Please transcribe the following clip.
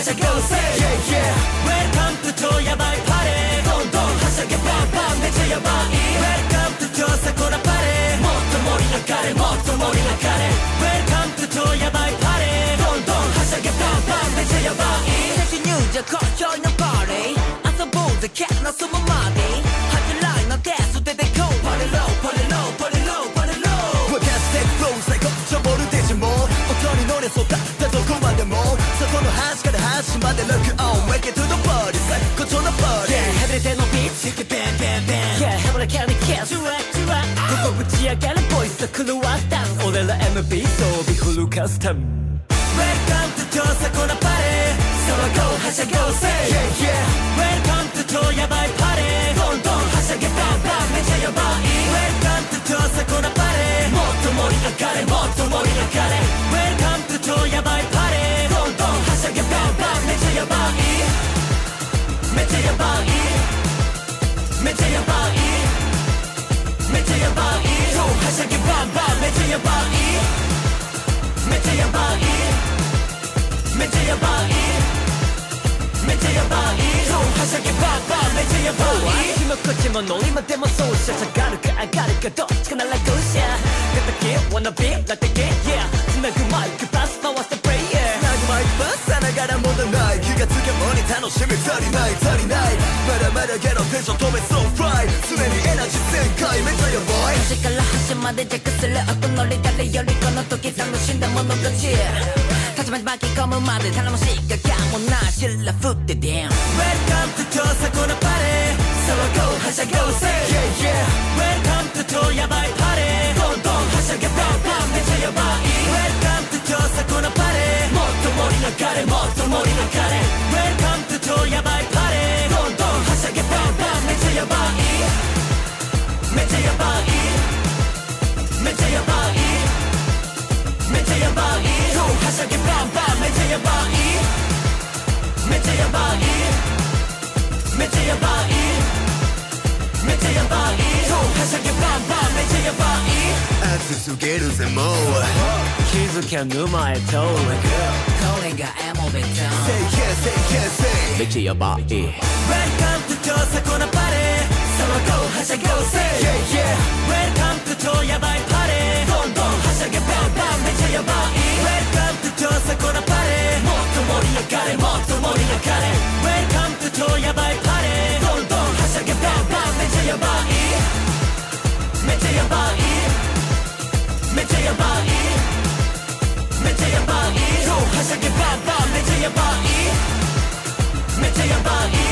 はしゃごうぜ Yeah yeah Welcome to 超ヤバいパレーどんどんはしゃげバンバンめちゃヤバい Welcome to 超サコラパレーもっと盛り上がれもっと盛り上がれ Welcome to 超ヤバいパレーどんどんはしゃげバンバンめちゃヤバい最初入場好調のパーティー遊ぼうぜキャッのそのまでハズライのテスト出てこうパレローパレローパレローパレロー沸かしてフロー最高潮ボルテージも音に乗れそうだどこまでもそこの端から端までロックオン Wake it to the party 最高潮のパーティー Yeah 外れてのビーツバンバンバン Yeah ヘブラキャリキャスここぶち上がるボイスと狂わったん俺ら MB 装備フルカスタム Welcome to 超サコラパレー騒ごうはしゃごうぜ Yeah yeah Welcome to 超ヤバいパレーどんどんはしゃげバンバンめちゃヤバい Welcome to 超サコラパレーもっと盛り上がれもっと盛り上がれ Welcome to 超ヤバいパレーどんどんはしゃげバンバンめちゃヤバいめちゃヤバいめちゃヤバいめちゃヤバいそうはしゃげバンバンめちゃヤバいめちゃヤバいめちゃヤバいめちゃヤバいそうはしゃげバンバンめちゃヤバい気も口もノリまでもそうしゃ下がるか上がるかどっちかならどうしゃ敵 wanna be ラテゲ Yeah 繋ぐマイクパス回してプレイヤー繋ぐマイクパスさながらもだない気がつけもに楽しみ足りない足りないまだまだゲロテンション止めそうフライ常にエナジー全開めちゃヤバい端から端までチェックする音のり誰よりこの時楽しんだ者たち立ちまで巻き込むまで頼もしいがかもなしら振ってでん Welcome to 超サコラパレー騒ごうはしゃごうぜ Yeah yeah Welcome to 超ヤバいパレーどんどんはしゃげバンバンめちゃヤバい Welcome to 超サコラパレーもっと盛り上がれもっと盛り上がれ Welcome to 超ヤバいパレーどんどんはしゃげバンバンめちゃヤバいめちゃヤバいめちゃヤバいめちゃヤバいそうはしゃげバンバンめちゃヤバいめちゃヤバいめちゃヤバいめちゃヤバいそうはしゃげバンバンめちゃヤバい熱すぎるぜもう気づきゃ沼へ通るこれがエモベトン Say yes say yes say めちゃヤバい Welcome to 超サコラパレー騒ごうはしゃごうぜ Yeah yeah Welcome to 超ヤバいパレーどんどんはしゃげバンバンめちゃヤバい Welcome to 超サコラパレーもっと盛り上がれもっと盛り上がれ Welcome to 超ヤバいパレーどんどんはしゃげバンバンめちゃヤバいめちゃヤバいめちゃヤバいめちゃヤバいそうはしゃげバンバンめちゃヤバいめちゃヤバい